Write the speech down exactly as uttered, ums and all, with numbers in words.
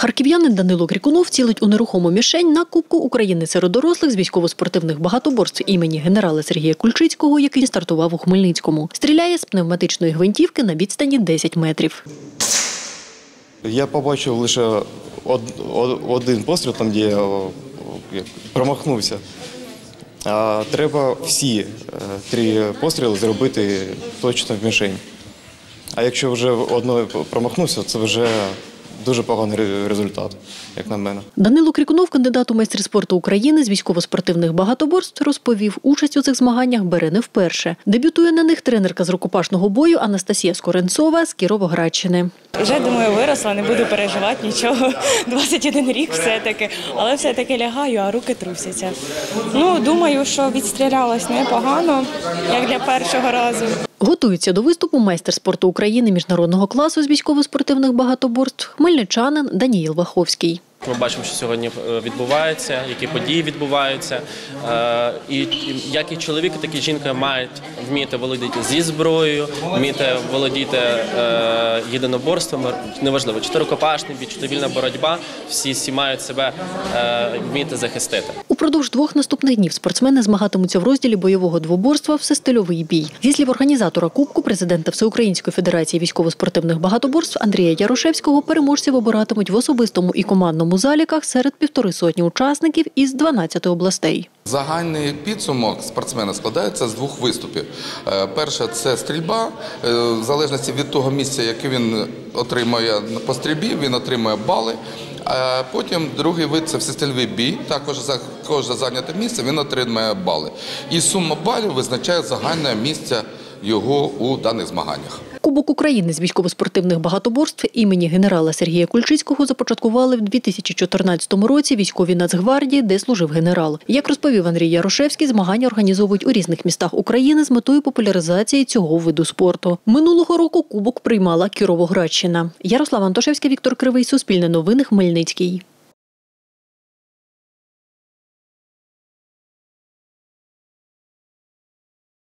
Харків'янин Данило Крикунов цілить у нерухому мішень на Кубку України серед дорослих з військово-спортивних багатоборств імені генерала Сергія Кульчицького, який стартував у Хмельницькому. Стріляє з пневматичної гвинтівки на відстані десять метрів. Я побачив лише один постріл, там, де я промахнувся. А треба всі три постріли зробити точно в мішень. А якщо вже одною промахнувся, це вже дуже поганий результат, як на мене. Данило Крикунов, кандидат у майстри спорту України з військово-спортивних багатоборств, розповів, участь у цих змаганнях бере не вперше. Дебютує на них тренерка з рукопашного бою Анастасія Скоренцова з Кіровоградщини. Вже, думаю, виросла, не буду переживати нічого. двадцять один рік все-таки, але все-таки лягаю, а руки трусяться. Ну, думаю, що відстрілялась непогано, як для першого разу. Готується до виступу майстер спорту України міжнародного класу з військово-спортивних багатоборств хмельничанин Даніїл Ваховський. Ми бачимо, що сьогодні відбувається, які події відбуваються. І як і чоловік, так і жінка мають вміти володіти зі зброєю, вміти володіти єдиноборством, неважливо, чи то рукопашний бій, чи то вільна боротьба, всі, всі мають себе вміти захистити. Упродовж двох наступних днів спортсмени змагатимуться в розділі бойового двоборства «Всестильовий бій». Зі слів організатора Кубку, президента Всеукраїнської федерації військово-спортивних багатоборств Андрія Ярошевського, переможців обиратимуть в особистому і командному заліках серед півтори сотні учасників із дванадцяти областей. Загальний підсумок спортсмена складається з двох виступів. Перше – це стрільба. В залежності від того місця, яке він отримує по стрільбі, він отримує бали. А потім другий вид – це всестильовий бій. Також за кожне зайняте місце він отримує бали. І сума балів визначає загальне місце його у даних змаганнях. Кубок України з військово-спортивних багатоборств імені генерала Сергія Кульчицького започаткували в дві тисячі чотирнадцятому році військові Нацгвардії, де служив генерал. Як розповів Андрій Ярошевський, змагання організовують у різних містах України з метою популяризації цього виду спорту. Минулого року кубок приймала Кіровоградщина. Ярослава Антошевська, Віктор Кривий, Суспільне новини, Хмельницький.